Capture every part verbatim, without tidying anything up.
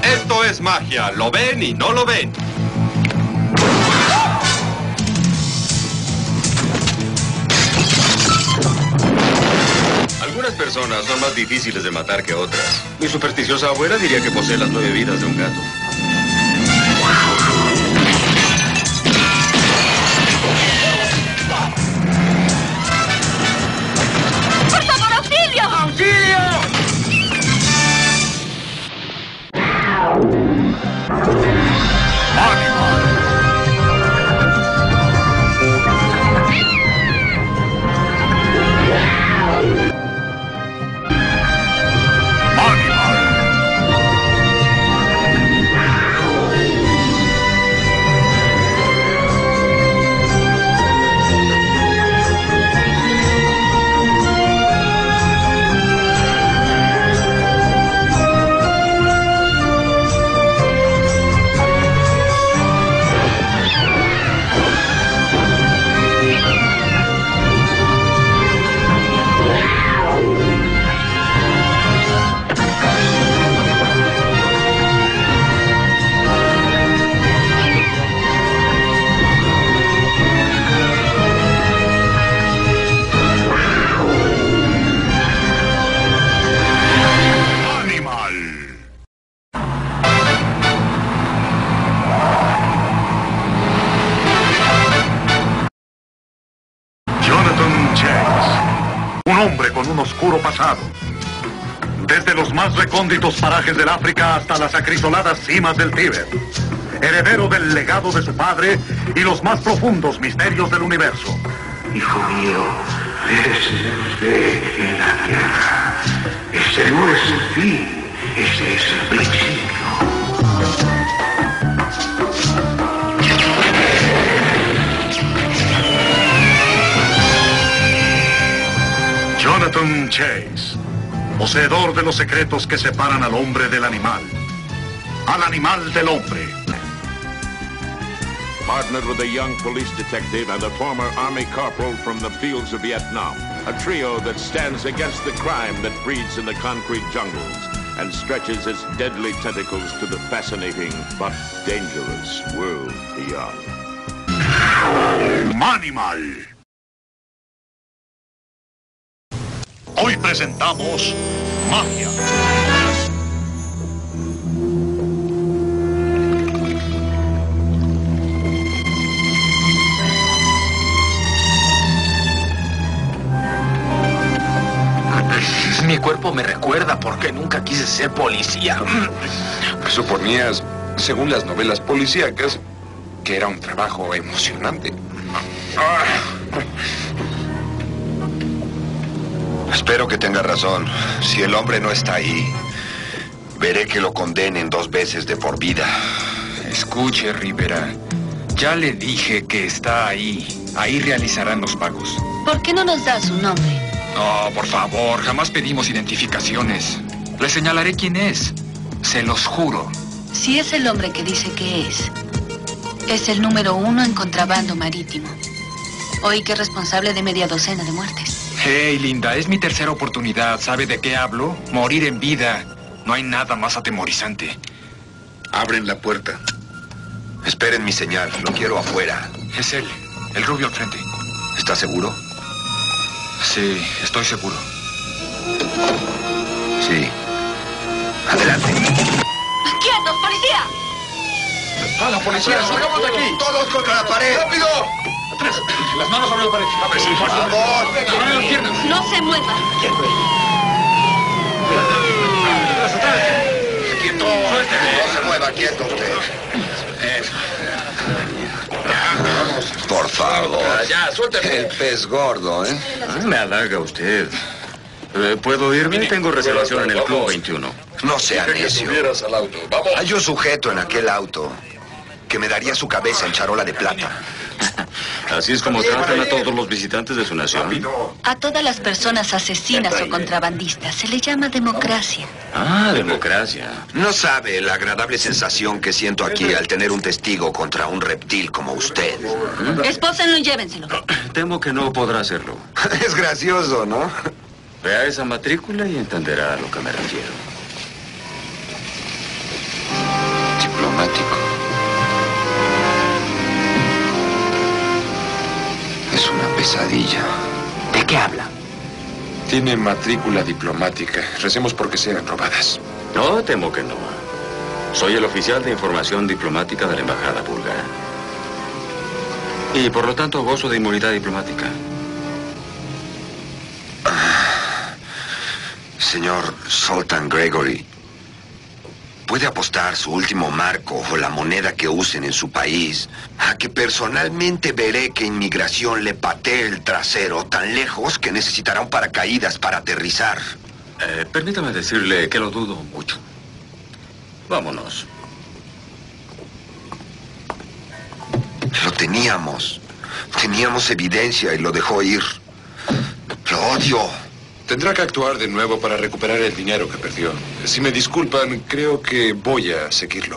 Esto es magia. ¿Lo ven y no lo ven? Algunas personas son más difíciles de matar que otras. Mi supersticiosa abuela diría que posee las nueve vidas de un gato. ¡Por favor, auxilio! ¡Auxilio! Oscuro pasado. Desde los más recónditos parajes del África hasta las acrisoladas cimas del Tíbet. Heredero del legado de su padre y los más profundos misterios del universo. Hijo mío, ese es usted en la tierra. Este no es el fin, este es el principio. Jonathan Chase, poseedor de los secretos que separan al hombre del animal, al animal del hombre. Partnered with a young police detective and a former army corporal from the fields of Vietnam, a trio that stands against the crime that breeds in the concrete jungles and stretches its deadly tentacles to the fascinating but dangerous world beyond. Manimal. Hoy presentamos Magia. Mi cuerpo me recuerda porque nunca quise ser policía. Suponías, según las novelas policíacas, que era un trabajo emocionante. Espero que tenga razón. Si el hombre no está ahí, veré que lo condenen dos veces de por vida. Escuche, Rivera. Ya le dije que está ahí. Ahí realizarán los pagos. ¿Por qué no nos da su nombre? No, por favor, jamás pedimos identificaciones. Le señalaré quién es. Se los juro. Si es el hombre que dice que es, es el número uno en contrabando marítimo. Oí que es responsable de media docena de muertes. Hey, Linda, es mi tercera oportunidad. ¿Sabe de qué hablo? Morir en vida. No hay nada más atemorizante. Abren la puerta. Esperen mi señal. Lo quiero afuera. Es él, el rubio al frente. ¿Está seguro? Sí, estoy seguro. Sí. Adelante. ¡Quietos, policía! ¡A la policía! ¡Salgamos de aquí! ¡Todos contra la pared! ¡Rápido! Atrás. Las manos sobre la pared. A ver si ¡vamos! ¡Abre las piernas! ¡No se mueva! ¡Quieto! ¡Atrás, atrás! ¡Quieto! No se mueva, quieto usted. Vamos. Por favor. Ya, suélteme. El pez gordo, ¿eh? Ah, me halaga usted. Eh, ¿Puedo irme? Tengo reservación en el Club veintiuno. No sea necio. Al auto. ¡Vamos! Hay un sujeto en aquel auto que me daría su cabeza en charola de plata. Así es como tratan a todos los visitantes de su nación. A todas las personas asesinas o contrabandistas se le llama democracia. Ah, democracia. No sabe la agradable sensación que siento aquí al tener un testigo contra un reptil como usted. Espósenlo y llévenselo. Temo que no podrá hacerlo. Es gracioso, ¿no? Vea esa matrícula y entenderá a lo que me refiero. Tiene matrícula diplomática. Recemos porque sean robadas. No, temo que no. Soy el oficial de información diplomática de la embajada búlgara. Y por lo tanto gozo de inmunidad diplomática. Ah, señor Zoltan Gregory, ¿puede apostar su último marco o la moneda que usen en su país a que personalmente veré que inmigración le patee el trasero tan lejos que necesitará un paracaídas para aterrizar? Eh, permítame decirle que lo dudo mucho. Vámonos. Lo teníamos. Teníamos evidencia y lo dejó ir. Lo odio. Tendrá que actuar de nuevo para recuperar el dinero que perdió. Si me disculpan, creo que voy a seguirlo.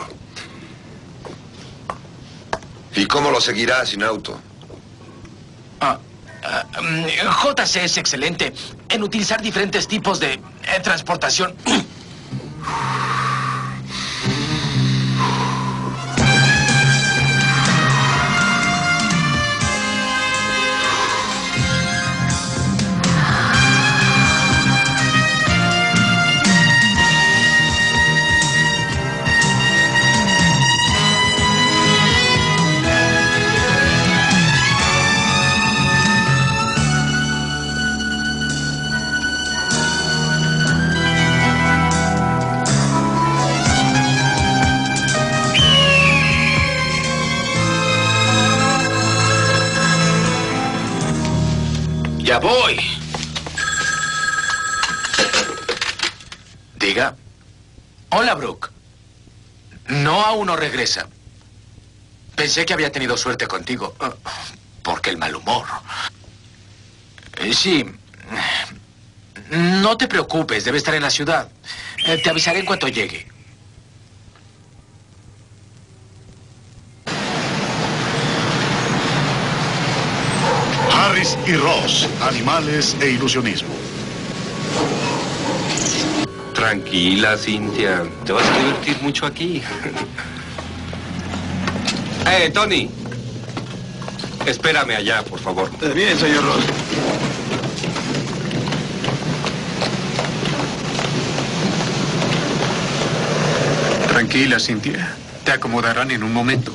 ¿Y cómo lo seguirá sin auto? Ah, ah, um, J C es excelente en utilizar diferentes tipos de eh, transportación. Ya voy. Diga. Hola, Brooke. No, aún no regresa. Pensé que había tenido suerte contigo. Porque el mal humor. Sí. No te preocupes, debe estar en la ciudad. Te avisaré en cuanto llegue. Harris y Ross, animales e ilusionismo. Tranquila, Cynthia. Te vas a divertir mucho aquí. ¡Eh, Tony! Espérame allá, por favor. Bien, señor Ross. Tranquila, Cynthia. Te acomodarán en un momento.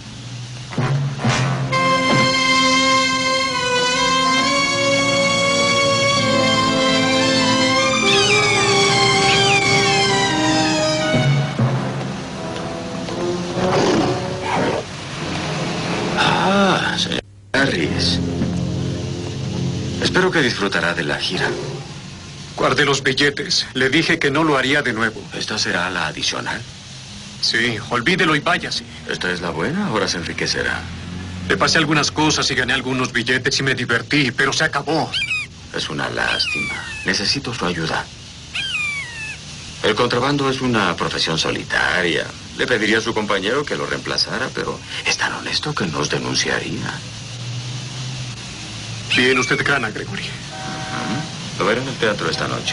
Ah, señor Harris. Espero que disfrutará de la gira. Guardé los billetes. Le dije que no lo haría de nuevo. ¿Esta será la adicional? Sí, olvídelo y váyase. ¿Esta es la buena? Ahora se enriquecerá. Le pasé algunas cosas y gané algunos billetes y me divertí, pero se acabó. Es una lástima. Necesito su ayuda. El contrabando es una profesión solitaria. Le pediría a su compañero que lo reemplazara, pero es tan honesto que nos denunciaría. Bien, usted gana, Gregory. Uh-huh. Lo veré en el teatro esta noche.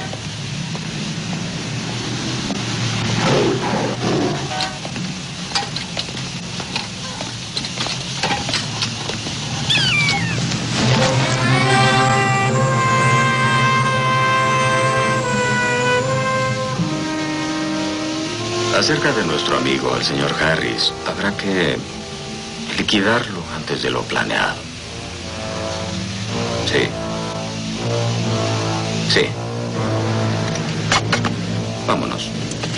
Acerca de nuestro amigo, el señor Harris, habrá que liquidarlo antes de lo planeado. Sí. Sí. Vámonos.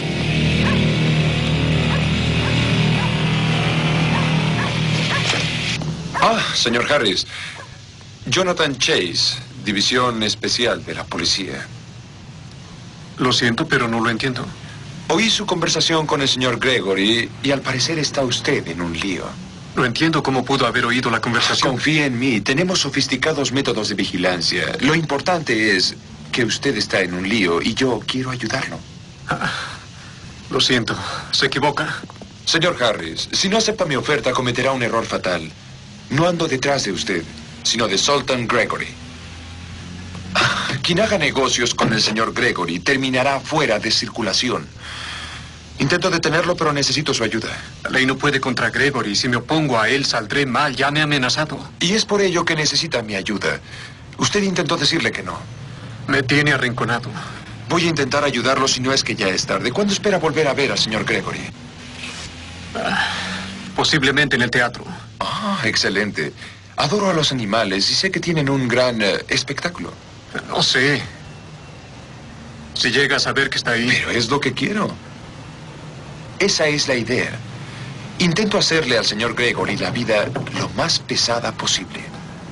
Ah, señor Harris. Jonathan Chase, División Especial de la Policía. Lo siento, pero no lo entiendo. Oí su conversación con el señor Gregory y al parecer está usted en un lío. No entiendo cómo pudo haber oído la conversación. Confía en mí. Tenemos sofisticados métodos de vigilancia. Lo importante es que usted está en un lío y yo quiero ayudarlo. Ah, lo siento. Se equivoca. Señor Harris, si no acepta mi oferta, cometerá un error fatal. No ando detrás de usted, sino de Zoltan Gregory. Quien haga negocios con el señor Gregory terminará fuera de circulación. Intento detenerlo, pero necesito su ayuda. La ley no puede contra Gregory. Si me opongo a él, saldré mal. Ya me ha amenazado. Y es por ello que necesita mi ayuda. Usted intentó decirle que no. Me tiene arrinconado. Voy a intentar ayudarlo si no es que ya es tarde. ¿Cuándo espera volver a ver al señor Gregory? Ah, posiblemente en el teatro. Ah, excelente. Adoro a los animales y sé que tienen un gran uh, espectáculo. No sé. Si llega a saber que está ahí. Pero es lo que quiero. Esa es la idea. Intento hacerle al señor Gregory la vida lo más pesada posible.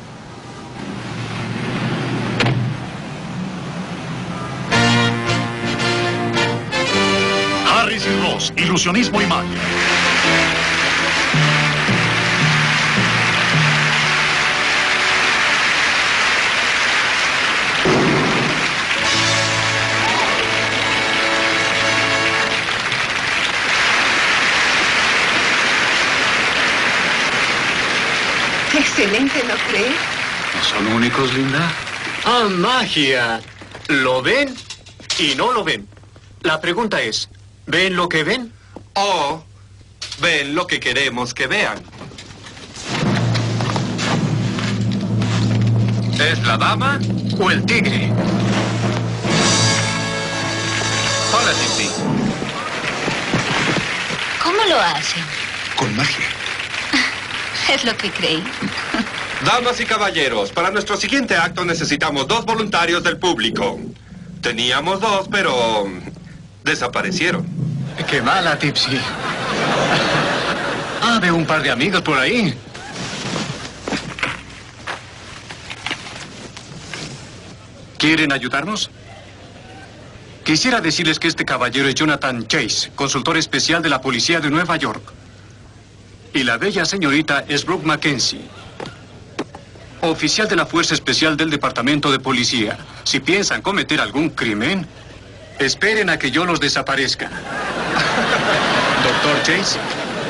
Harris y Ross, ilusionismo y magia. Excelente, ¿no cree? ¿No son únicos, Linda? Ah, magia. ¿Lo ven y no lo ven? La pregunta es, ¿ven lo que ven? O ven lo que queremos que vean. ¿Es la dama o el tigre? Hola, Tipsy. ¿Cómo lo hacen? Con magia. Es lo que creí. Damas y caballeros, para nuestro siguiente acto necesitamos dos voluntarios del público. Teníamos dos, pero desaparecieron. Qué mala, Tipsy. Ah, veo un par de amigos por ahí. ¿Quieren ayudarnos? Quisiera decirles que este caballero es Jonathan Chase, consultor especial de la policía de Nueva York. Y la bella señorita es Brooke Mackenzie, oficial de la Fuerza Especial del Departamento de Policía. Si piensan cometer algún crimen, esperen a que yo los desaparezca. Doctor Chase.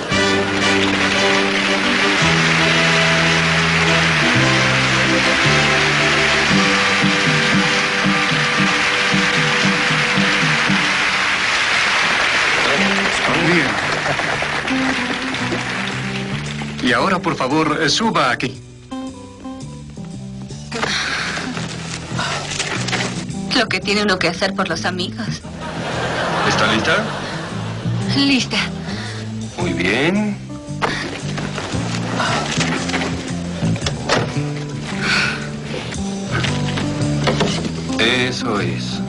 Bien. Y ahora, por favor, eh, suba aquí. Lo que tiene uno que hacer por los amigos. ¿Está lista? Lista. Muy bien. Eso es.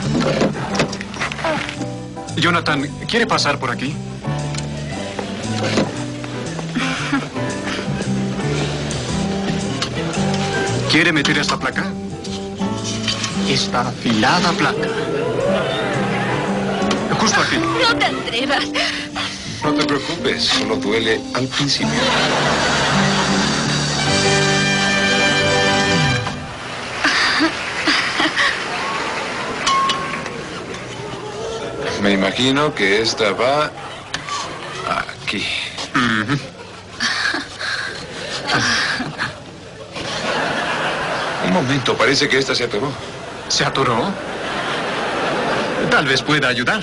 Jonathan, ¿quiere pasar por aquí? ¿Quiere meter esta placa? Esta afilada placa. Justo aquí. No te atrevas. No te preocupes, solo duele al principio. Me imagino que esta va aquí. Uh-huh. Un momento, parece que esta se atoró. ¿Se atoró? Tal vez pueda ayudar.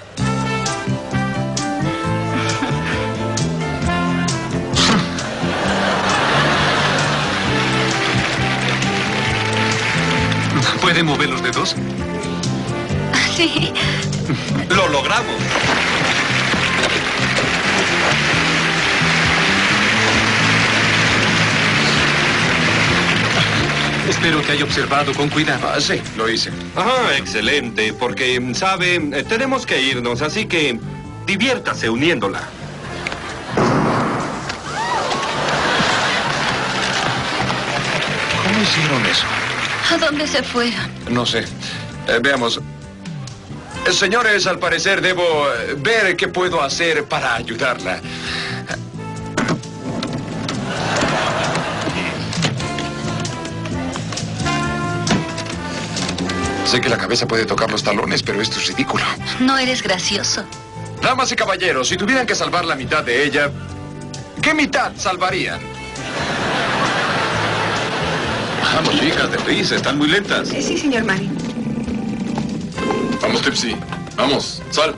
¿Puede mover los dedos? Sí. ¡Lo logramos! Espero que haya observado con cuidado. Ah, sí, lo hice. Ajá, excelente, porque, sabe, eh, tenemos que irnos, así que diviértase uniéndola. ¿Cómo hicieron eso? ¿A dónde se fueron? No sé. Eh, veamos. Eh, Señores, al parecer debo eh, ver qué puedo hacer para ayudarla. Sé que la cabeza puede tocar los talones, pero esto es ridículo. No eres gracioso. Damas y caballeros, si tuvieran que salvar la mitad de ella, ¿qué mitad salvarían? Vamos, chicas, deprisa, están muy lentas. Eh, sí, señor Manning. Vamos, Tipsy. Vamos, sal.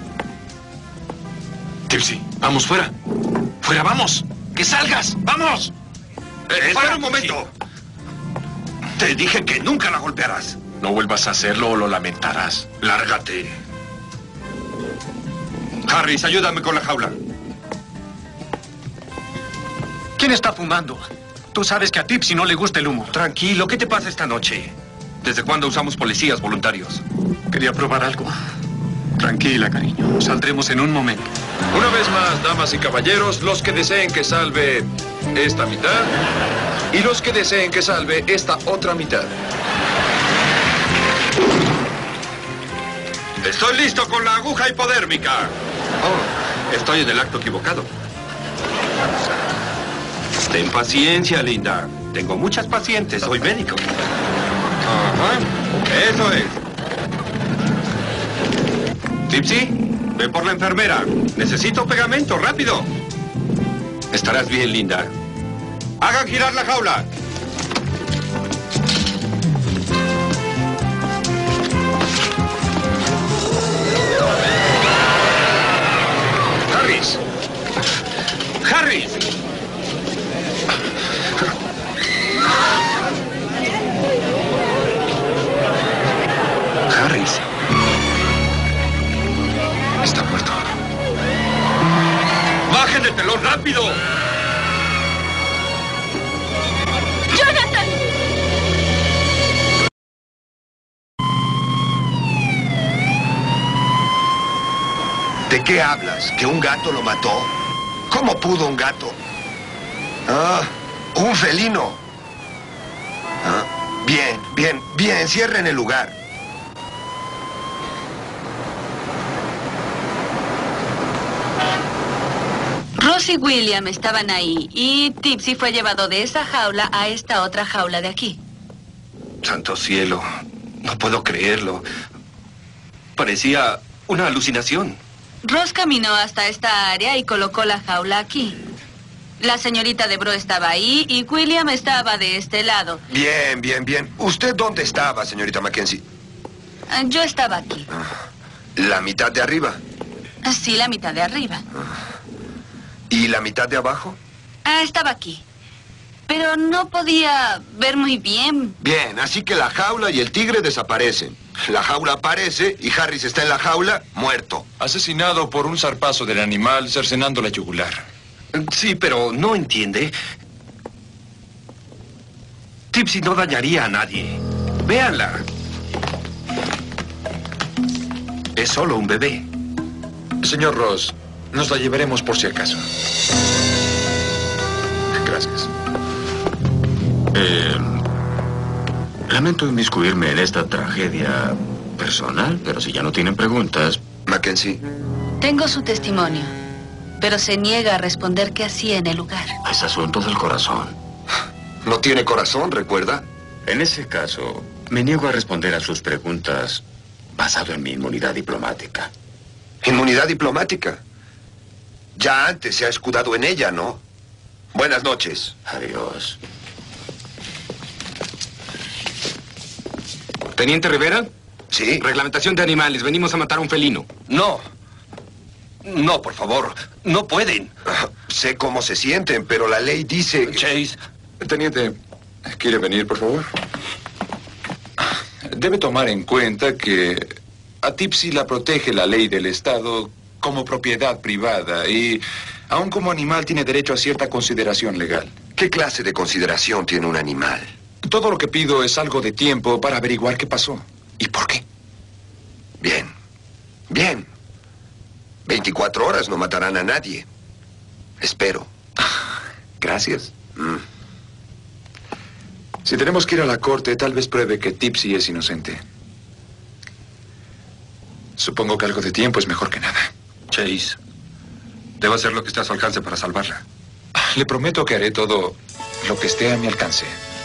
Tipsy, vamos fuera. Fuera, vamos. ¡Que salgas! ¡Vamos! Eh, espera un momento. Te dije que nunca la golpearás. No vuelvas a hacerlo o lo lamentarás. Lárgate. Harris, ayúdame con la jaula. ¿Quién está fumando? Tú sabes que a Tipsy no le gusta el humo. Tranquilo, ¿qué te pasa esta noche? ¿Desde cuándo usamos policías voluntarios? Quería probar algo. Tranquila, cariño. Saldremos en un momento. Una vez más, damas y caballeros, los que deseen que salve esta mitad y los que deseen que salve esta otra mitad. Estoy listo con la aguja hipodérmica. Oh, estoy en el acto equivocado. Ten paciencia, linda. Tengo muchas pacientes, soy médico. Ajá, eso es. Tipsy, ve por la enfermera. Necesito pegamento, rápido. Estarás bien, linda. Hagan girar la jaula. Harris. Harris. Harris. Está muerto. ¡Bajen el telón rápido! ¡Jonathan! ¿De qué hablas? ¿Que un gato lo mató? ¿Cómo pudo un gato? Ah, un felino. Ah, bien, bien, bien, cierren el lugar. Ross y William estaban ahí y Tipsy fue llevado de esa jaula a esta otra jaula de aquí. Santo cielo, no puedo creerlo. Parecía una alucinación. Ross caminó hasta esta área y colocó la jaula aquí. La señorita Debro estaba ahí y William estaba de este lado. Bien, bien, bien. ¿Usted dónde estaba, señorita Mackenzie? Ah, Yo estaba aquí. ¿La mitad de arriba? Ah, Sí, la mitad de arriba. ¿Y la mitad de abajo? Ah, estaba aquí. Pero no podía ver muy bien. Bien, así que la jaula y el tigre desaparecen. La jaula aparece y Harris está en la jaula, muerto. Asesinado por un zarpazo del animal cercenando la yugular. Sí, pero no entiende. Tipsy no dañaría a nadie. Véanla. Es solo un bebé. Señor Ross, nos la llevaremos por si acaso. Gracias. Eh, lamento inmiscuirme en esta tragedia personal, pero si ya no tienen preguntas... Mackenzie. Tengo su testimonio, pero se niega a responder qué hacía en el lugar. Es asunto del corazón. No tiene corazón, ¿recuerda? En ese caso, me niego a responder a sus preguntas basado en mi inmunidad diplomática. Inmunidad diplomática. Ya antes se ha escudado en ella, ¿no? Buenas noches. Adiós. ¿Teniente Rivera? Sí. Reglamentación de animales. Venimos a matar a un felino. No. No, por favor. No pueden. Sé cómo se sienten, pero la ley dice... Chase. Teniente, ¿quiere venir, por favor? Debe tomar en cuenta que a Tipsy la protege la ley del Estado como propiedad privada y, aun como animal, tiene derecho a cierta consideración legal. ¿Qué clase de consideración tiene un animal? Todo lo que pido es algo de tiempo para averiguar qué pasó y por qué. Bien. Bien. veinticuatro horas no matarán a nadie. Espero. Gracias. Mm. Si tenemos que ir a la corte, tal vez pruebe que Tipsy es inocente. Supongo que algo de tiempo es mejor que nada. Chase. Debo hacer lo que esté a su alcance para salvarla. Le prometo que haré todo lo que esté a mi alcance.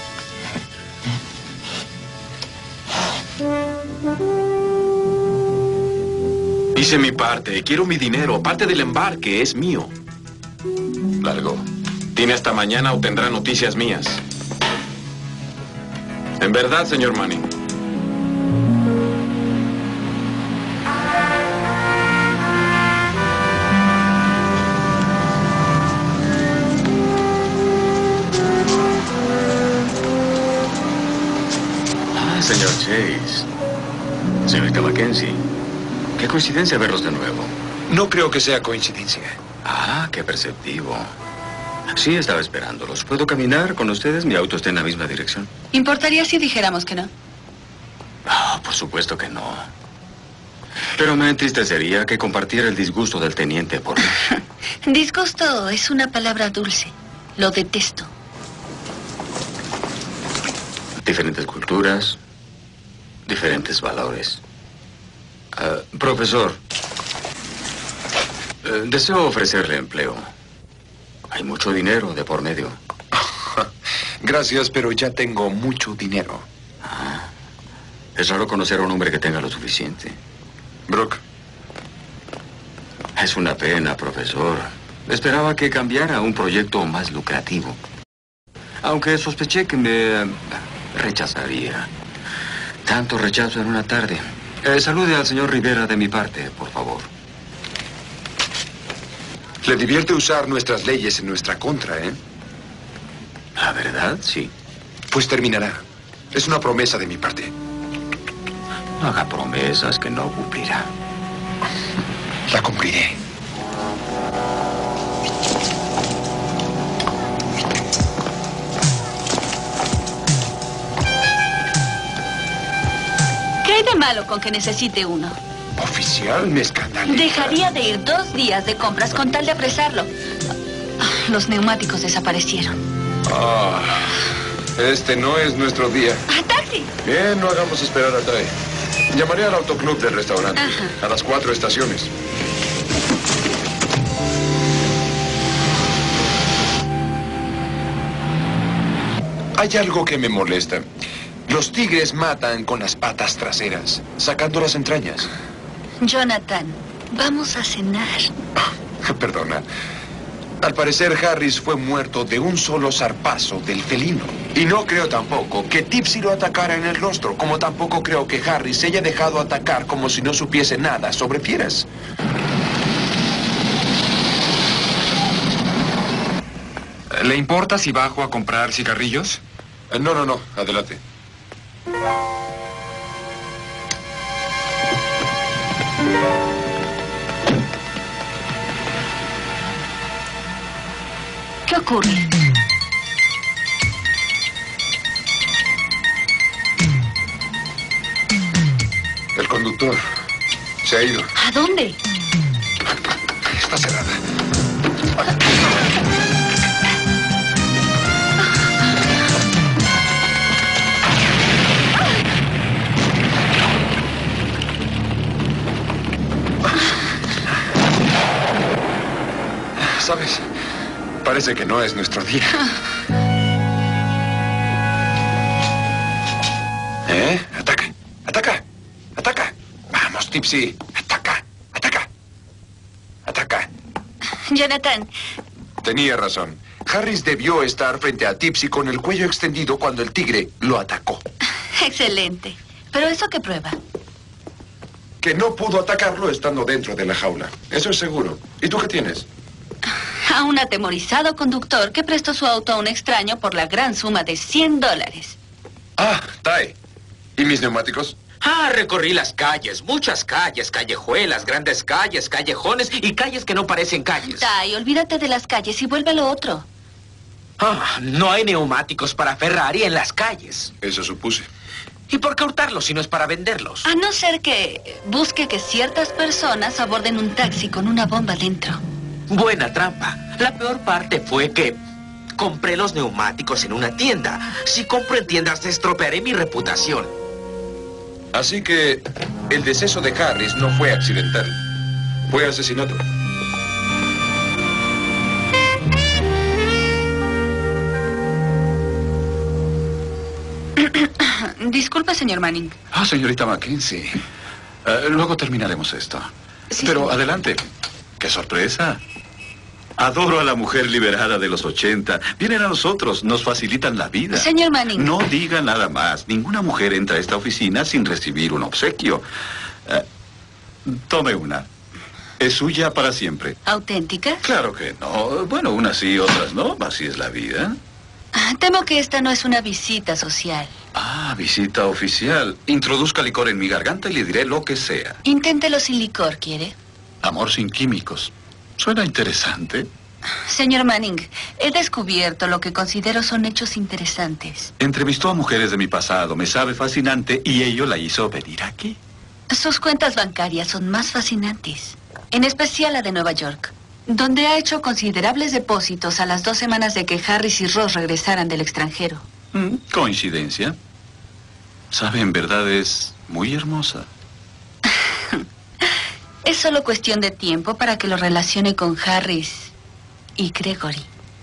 Hice mi parte. Quiero mi dinero. Parte del embarque es mío. Largo. Tiene hasta mañana o tendrá noticias mías. En verdad, señor Manning. Ah, señor Chase. Señorita Mackenzie, qué coincidencia verlos de nuevo. No creo que sea coincidencia. Ah, qué perceptivo. Sí, estaba esperándolos. ¿Puedo caminar con ustedes? Mi auto está en la misma dirección. ¿Importaría si dijéramos que no? Ah, por supuesto que no. Pero me entristecería que compartiera el disgusto del teniente por mí. Disgusto es una palabra dulce. Lo detesto. Diferentes culturas, diferentes valores. Uh, profesor, uh, deseo ofrecerle empleo. Hay mucho dinero de por medio. Gracias, pero ya tengo mucho dinero. Ah, es raro conocer a un hombre que tenga lo suficiente. Brooke. Es una pena, profesor. Esperaba que cambiara a un proyecto más lucrativo. Aunque sospeché que me rechazaría. Tanto rechazo en una tarde. Eh, salude al señor Rivera de mi parte, por favor. Le divierte usar nuestras leyes en nuestra contra, ¿eh? La verdad, sí. Pues terminará. Es una promesa de mi parte. No haga promesas que no cumplirá. La cumpliré. ¿Qué hay de malo con que necesite uno? Oficial, me escandaliza. Dejaría de ir dos días de compras con tal de apresarlo. Los neumáticos desaparecieron. Ah, este no es nuestro día. ¡Ah, taxi! Bien, no hagamos esperar a Tai. Llamaré al autoclub del restaurante. Ajá. A las cuatro estaciones. Hay algo que me molesta. Los tigres matan con las patas traseras, sacando las entrañas. Jonathan, vamos a cenar. Perdona. Al parecer, Harris fue muerto de un solo zarpazo del felino. Y no creo tampoco que Tipsy lo atacara en el rostro, como tampoco creo que Harris se haya dejado atacar como si no supiese nada sobre fieras. ¿Le importa si bajo a comprar cigarrillos? No, no, no. Adelante. ¿Qué ocurre? El conductor se ha ido. ¿A dónde? Está cerrada. ¿Sabes? Parece que no es nuestro día. ¿Eh? Ataca, ataca, ataca. Vamos, Tipsy. Ataca, ataca, ataca. Jonathan. Tenía razón. Harris debió estar frente a Tipsy con el cuello extendido cuando el tigre lo atacó. Excelente. ¿Pero eso qué prueba? Que no pudo atacarlo estando dentro de la jaula. Eso es seguro. ¿Y tú qué tienes? A un atemorizado conductor que prestó su auto a un extraño por la gran suma de cien dólares. Ah, Tai. ¿Y mis neumáticos? Ah, recorrí las calles, muchas calles, callejuelas, grandes calles, callejones y calles que no parecen calles. Tai, olvídate de las calles y vuelve a lo otro. Ah, no hay neumáticos para Ferrari en las calles. Eso supuse. ¿Y por qué hurtarlos si no es para venderlos? A no ser que busque que ciertas personas aborden un taxi con una bomba dentro. Buena trampa. La peor parte fue que compré los neumáticos en una tienda. Si compro en tiendas, estropearé mi reputación. Así que el deceso de Harris no fue accidental. Fue asesinato. Disculpe, señor Manning. Ah, señorita Mackenzie. Uh, luego terminaremos esto. Sí, Pero señor. adelante. ¡Qué sorpresa! Adoro a la mujer liberada de los ochenta. Vienen a nosotros, nos facilitan la vida. Señor Manning. No diga nada más. Ninguna mujer entra a esta oficina sin recibir un obsequio. Uh, tome una. Es suya para siempre. ¿Auténtica? Claro que no. Bueno, unas sí, otras no. Así es la vida. Temo que esta no es una visita social. Ah, visita oficial. Introduzca licor en mi garganta y le diré lo que sea. Inténtelo sin licor, ¿quiere? Amor sin químicos. Suena interesante. Señor Manning, he descubierto lo que considero son hechos interesantes. Entrevistó a mujeres de mi pasado, me sabe fascinante, y ello la hizo venir aquí. Sus cuentas bancarias son más fascinantes, en especial la de Nueva York, donde ha hecho considerables depósitos a las dos semanas de que Harris y Ross regresaran del extranjero. Mm, coincidencia. Sabe, en verdad es muy hermosa. Es solo cuestión de tiempo para que lo relacione con Harris y Gregory.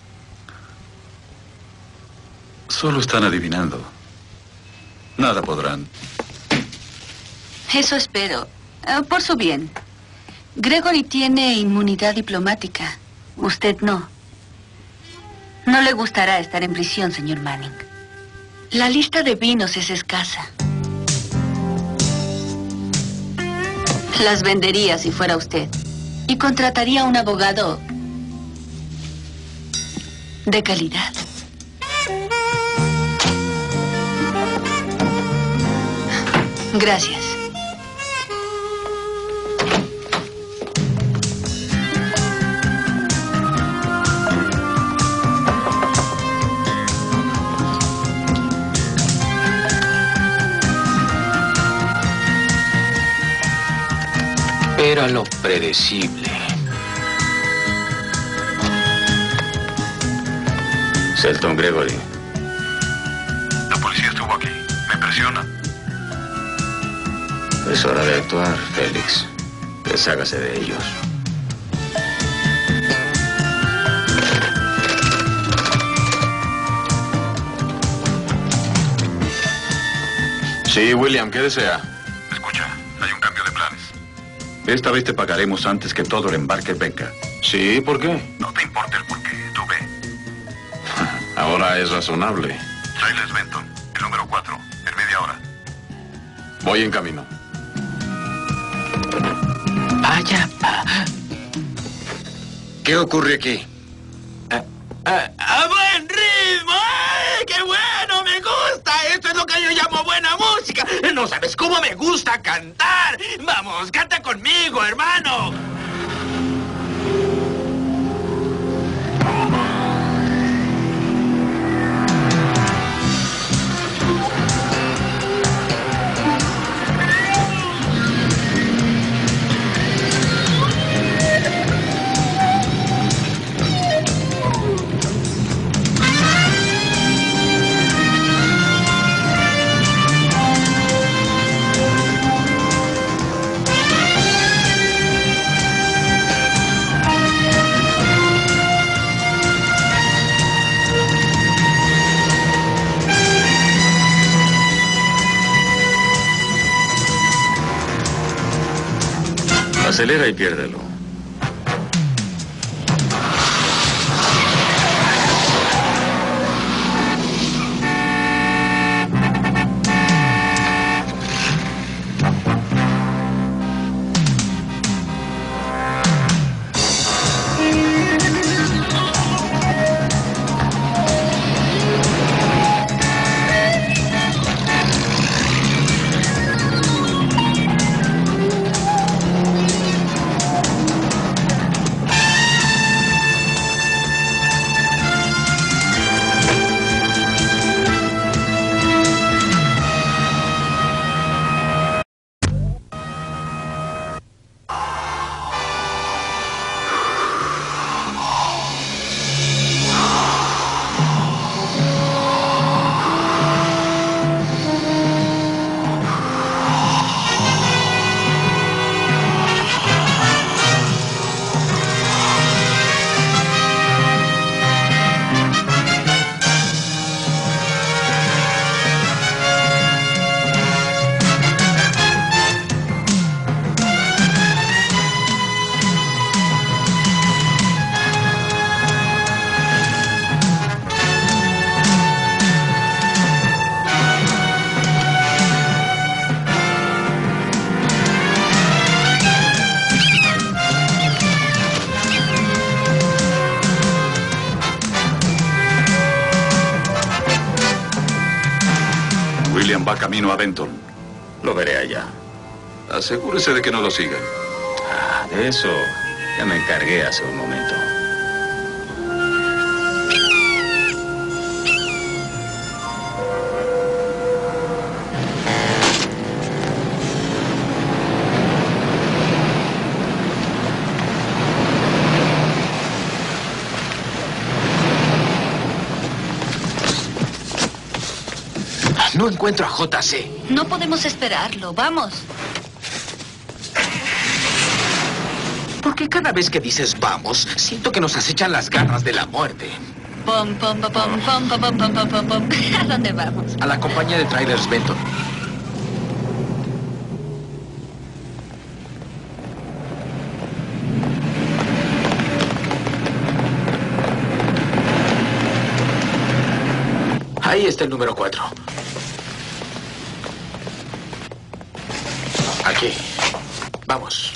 Solo están adivinando. Nada podrán. Eso espero. Uh, por su bien. Gregory tiene inmunidad diplomática. Usted no. No le gustará estar en prisión, señor Manning. La lista de vinos es escasa. Las vendería si fuera usted. Y contrataría a un abogado de calidad. Gracias. Era lo predecible. Shelton Gregory. La policía estuvo aquí. Me impresiona. Es hora de actuar, Félix. Deshágase de ellos. Sí, William, ¿qué desea? Escucha, hay un cambio de planes. Esta vez te pagaremos antes que todo el embarque venga. Sí, ¿por qué? No te importa el porqué, tú ve. Ahora es razonable. Silas Benton, el número cuatro, en media hora. Voy en camino. Vaya. ¿Qué ocurre aquí? ¡A, a buen ritmo! ¡Ay, qué bueno! ¡Me gusta! Esto es lo que yo llamo buena música. No sabes cómo me gusta cantar. Vamos, canta conmigo, hermano. Acelera y piérdelo. William va camino a Benton. Lo veré allá. Asegúrese de que no lo sigan. Ah, de eso ya me encargué hace un momento. No encuentro a J C. No podemos esperarlo. Vamos. Porque cada vez que dices vamos, siento que nos acechan las garras de la muerte. Pom, pom, pom, pom, pom, pom, pom, pom, pom, pom. ¿A dónde vamos? A la compañía de trailers Benton. Ahí está el número cuatro. Aquí. Vamos.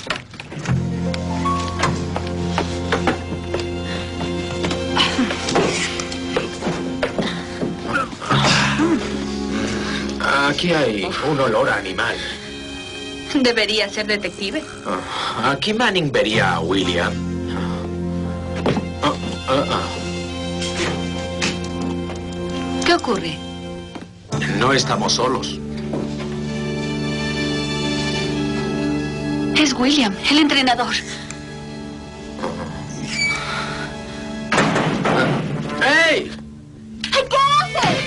Aquí hay un olor a animal. ¿Debería ser detective? Aquí Manning vería a William. Uh, uh, uh. ¿Qué ocurre? No estamos solos. Es William, el entrenador. ¡Hey! ¿Qué haces?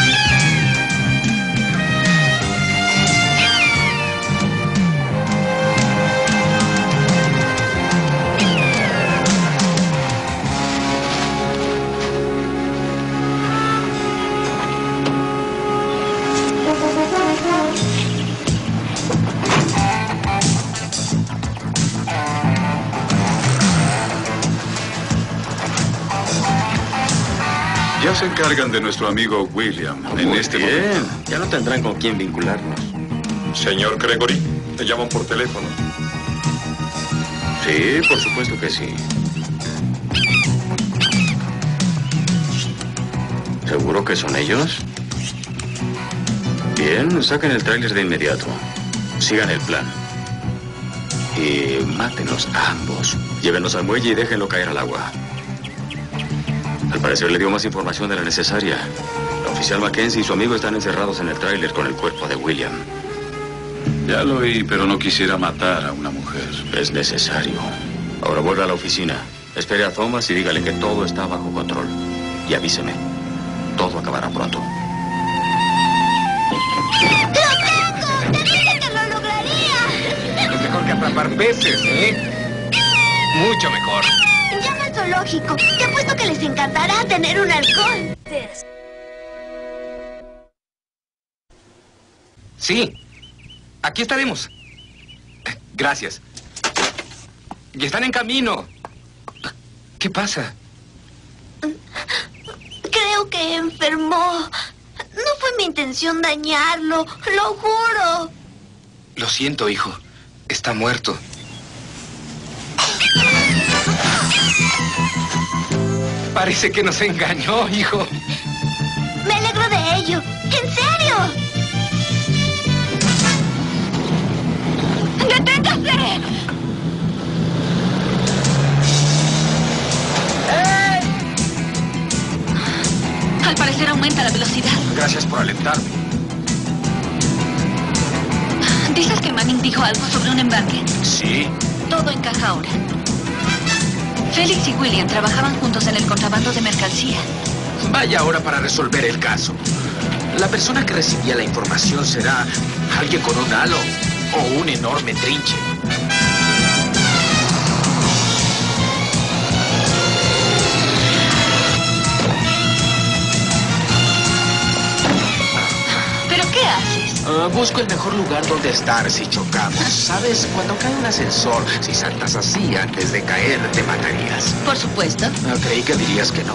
Ya se encargan de nuestro amigo William en Muy este bien. momento. Ya no tendrán con quién vincularnos. Señor Gregory, te llaman por teléfono. Sí, por supuesto que sí. ¿Seguro que son ellos? Bien, saquen el tráiler de inmediato. Sigan el plan. Y mátenlos a ambos. Llévenlos al muelle y déjenlo caer al agua. Al parecer le dio más información de la necesaria. La oficial Mackenzie y su amigo están encerrados en el tráiler con el cuerpo de William. Ya lo oí, pero no quisiera matar a una mujer. Es necesario. Ahora vuelva a la oficina. Espere a Thomas y dígale que todo está bajo control. Y avíseme. Todo acabará pronto. ¡Lo tengo! ¡Te dije que lo lograría! Es mejor que atrapar peces, ¿eh? Mucho mejor. Llama al zoológico. Te apuesto que les encantará tener un halcón. Sí. Aquí estaremos. Gracias. Y están en camino. ¿Qué pasa? Creo que enfermó. No fue mi intención dañarlo, lo juro. Lo siento, hijo. Está muerto. Parece que nos engañó, hijo. Me alegro de ello. ¡En serio! ¡Deténgase! Al parecer aumenta la velocidad. Gracias por alentarme. ¿Dices que Manning dijo algo sobre un embarque? Sí. Todo encaja ahora. Félix y William trabajaban juntos en el contrabando de mercancía. Vaya hora para resolver el caso. La persona que recibía la información será alguien con un halo o un enorme trinche. ¿Pero qué haces? Uh, busco el mejor lugar donde estar si chocamos. ¿Sabes? Cuando cae un ascensor, si saltas así antes de caer, te matarías. Por supuesto. Uh, creí que dirías que no.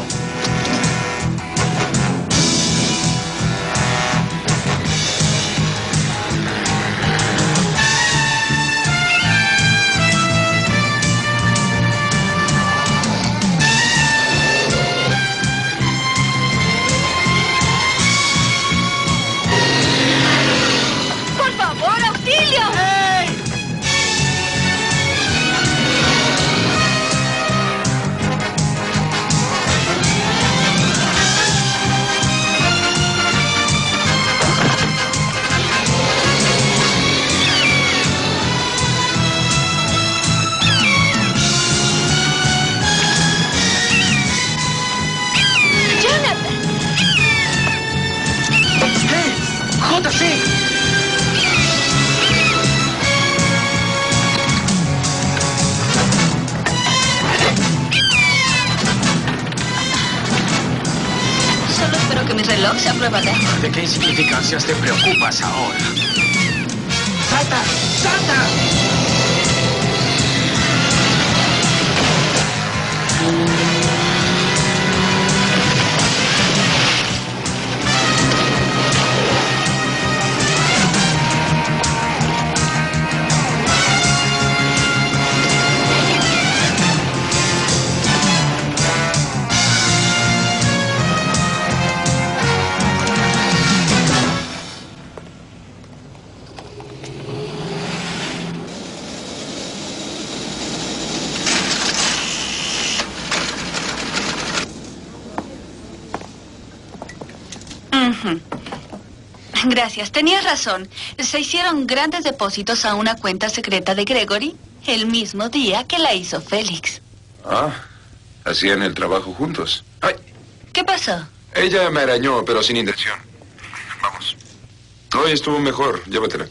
reloj se aprueba de... ¿De qué insignificancias te preocupas ahora? ¡Salta! ¡Salta! Gracias, tenías razón. Se hicieron grandes depósitos a una cuenta secreta de Gregory el mismo día que la hizo Félix. Ah, hacían el trabajo juntos. Ay, ¿Qué pasó? ella me arañó, pero sin intención. Vamos. Hoy estuvo mejor, llévatela.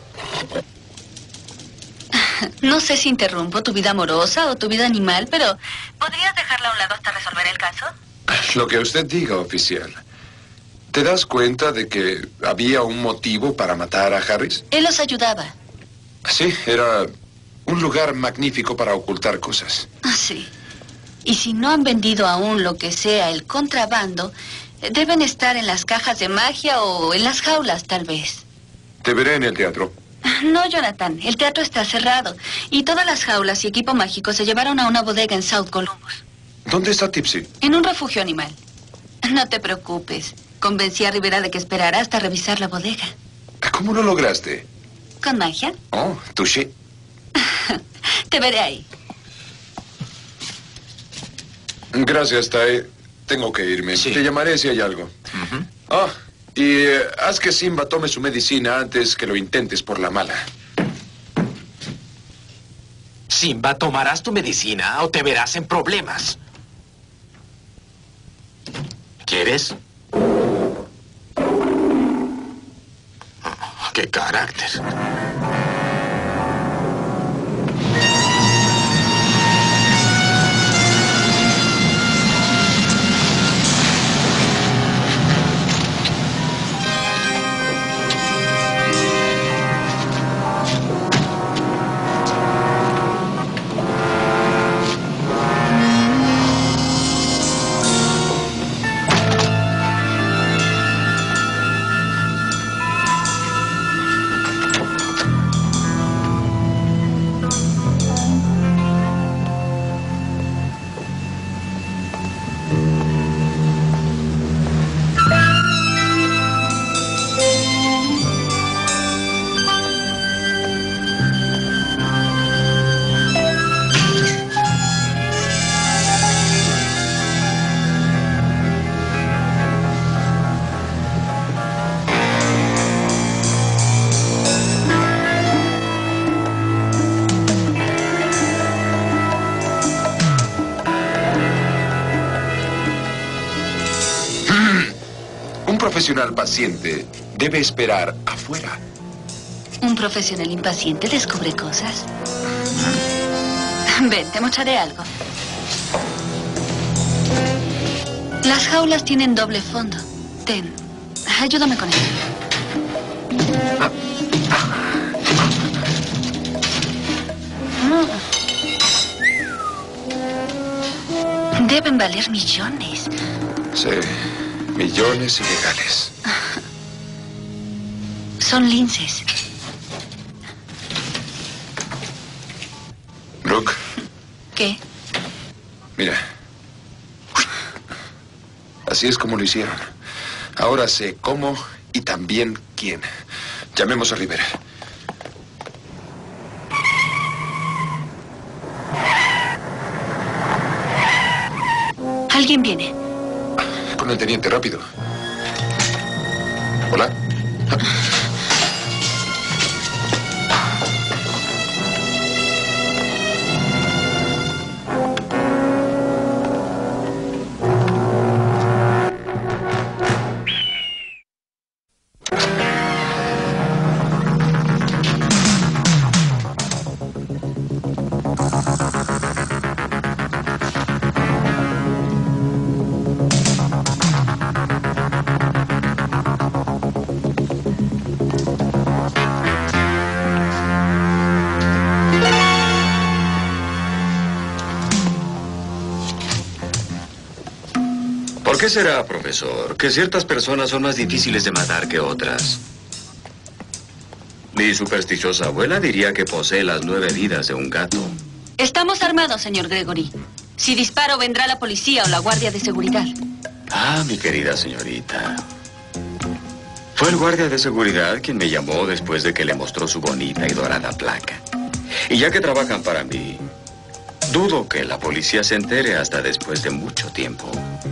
No sé si interrumpo tu vida amorosa o tu vida animal, pero ¿podrías dejarla a un lado hasta resolver el caso? Lo que usted diga, oficial. ¿Te das cuenta de que había un motivo para matar a Harris? Él los ayudaba. Sí, era un lugar magnífico para ocultar cosas. Ah, sí. Y si no han vendido aún lo que sea el contrabando, deben estar en las cajas de magia o en las jaulas, tal vez. Te veré en el teatro. No, Jonathan, el teatro está cerrado. Y todas las jaulas y equipo mágico se llevaron a una bodega en South Columbus. ¿Dónde está Tipsy? En un refugio animal. No te preocupes. Convencí a Rivera de que esperara hasta revisar la bodega. ¿Cómo lo lograste? ¿Con magia? Oh, touché. Te veré ahí. Gracias, Ty. Tengo que irme. Sí. Te llamaré si hay algo. Uh-huh. Ah, y eh, haz que Simba tome su medicina antes que lo intentes por la mala. Simba, tomarás tu medicina o te verás en problemas. ¿Quieres? ¡Qué carácter! profesional paciente debe esperar afuera. ¿Un profesional impaciente descubre cosas? Ven, te mostraré algo. Las jaulas tienen doble fondo. Ten, ayúdame con esto. Mm. Deben valer millones. Sí, millones ilegales. Son linces. Brooke. ¿Qué? Mira. Así es como lo hicieron. Ahora sé cómo y también quién. Llamemos a Rivera. Alguien viene. Con el teniente, rápido. Hola. qué será, profesor, que ciertas personas son más difíciles de matar que otras? Mi supersticiosa abuela diría que posee las nueve vidas de un gato. Estamos armados, señor Gregory. Si disparo, vendrá la policía o la guardia de seguridad. Ah, mi querida señorita. Fue el guardia de seguridad quien me llamó después de que le mostró su bonita y dorada placa. Y ya que trabajan para mí, dudo que la policía se entere hasta después de mucho tiempo.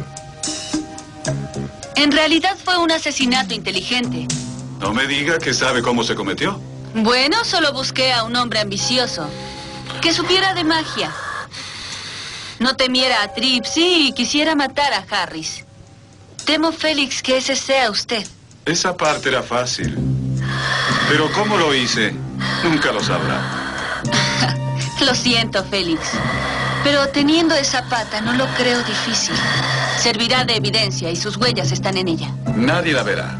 En realidad fue un asesinato inteligente. No me diga que sabe cómo se cometió. Bueno, solo busqué a un hombre ambicioso, que supiera de magia. No temiera a Tripsy y quisiera matar a Harris. Temo, Félix, que ese sea usted. Esa parte era fácil. Pero cómo lo hice, nunca lo sabrá. Lo siento, Félix. Pero teniendo esa pata, no lo creo difícil. Servirá de evidencia y sus huellas están en ella. Nadie la verá.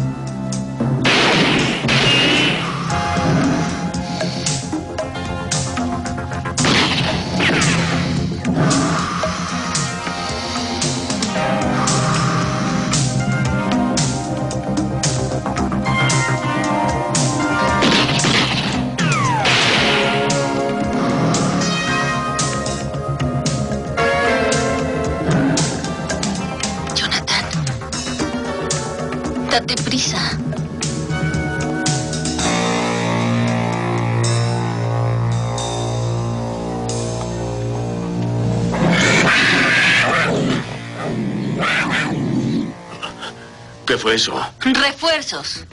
Date prisa. ¿Qué fue eso? Refuerzos.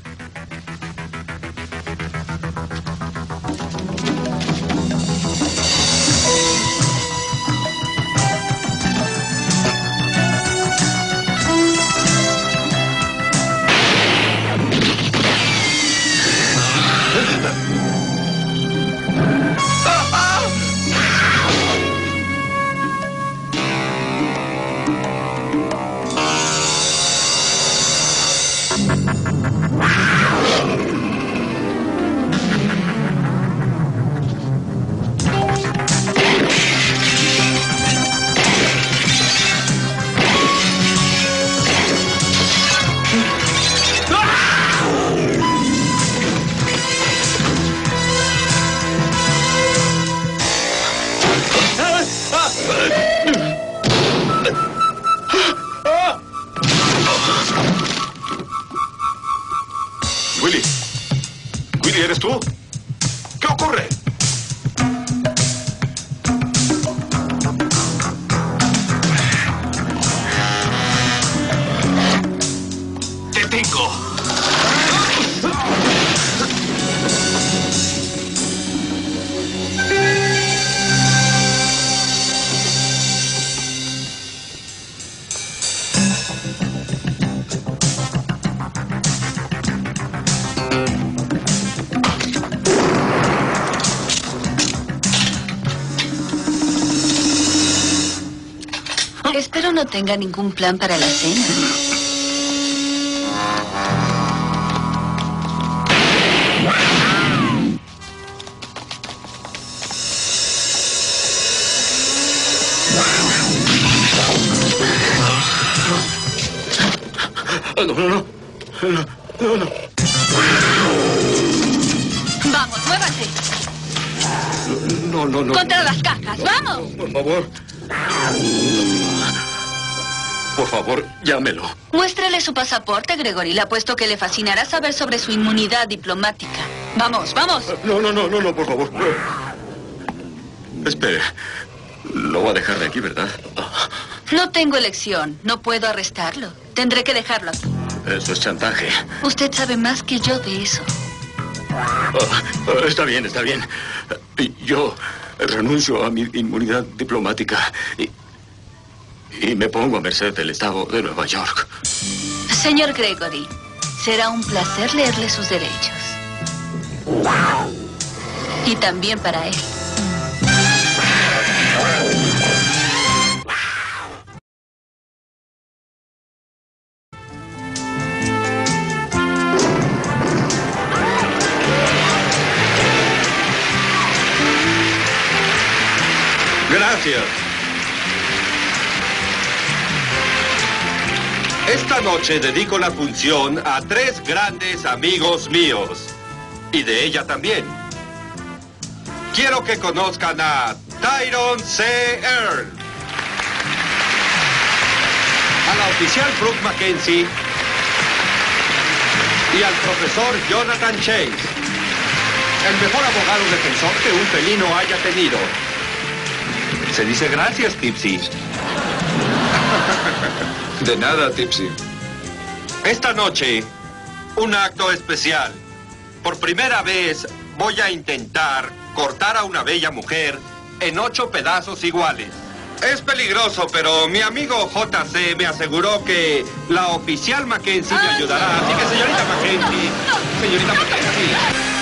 Willy. Willy, ¿eres tú? ¿Qué ocurre? ¡Te tengo! Espero no tenga ningún plan para la cena. No, no, no. No, no, no. Vamos, muévase. No, no, no. Contra las cajas, vamos. Por favor. Por favor, llámelo. Muéstrele su pasaporte, Gregory. Le apuesto que le fascinará saber sobre su inmunidad diplomática. Vamos, vamos. No, no, no, no, no, por favor. Espere. Lo va a dejar de aquí, ¿verdad? No tengo elección. No puedo arrestarlo. Tendré que dejarlo aquí. Eso es chantaje. Usted sabe más que yo de eso. Oh, está bien, está bien. Yo renuncio a mi inmunidad diplomática y, y me pongo a merced del Estado de Nueva York. Señor Gregory, será un placer leerle sus derechos. Y también para él. Gracias. Esta noche dedico la función a tres grandes amigos míos. Y de ella también. Quiero que conozcan a Tyrone C. Earl, a la oficial Brooke Mackenzie y al profesor Jonathan Chase, el mejor abogado defensor que un felino haya tenido. Se dice gracias, Tipsy. De nada, Tipsy. Esta noche, un acto especial. Por primera vez, voy a intentar cortar a una bella mujer en ocho pedazos iguales. Es peligroso, pero mi amigo J C me aseguró que la oficial Mackenzie me ayudará. Así que, señorita Mackenzie, señorita Mackenzie...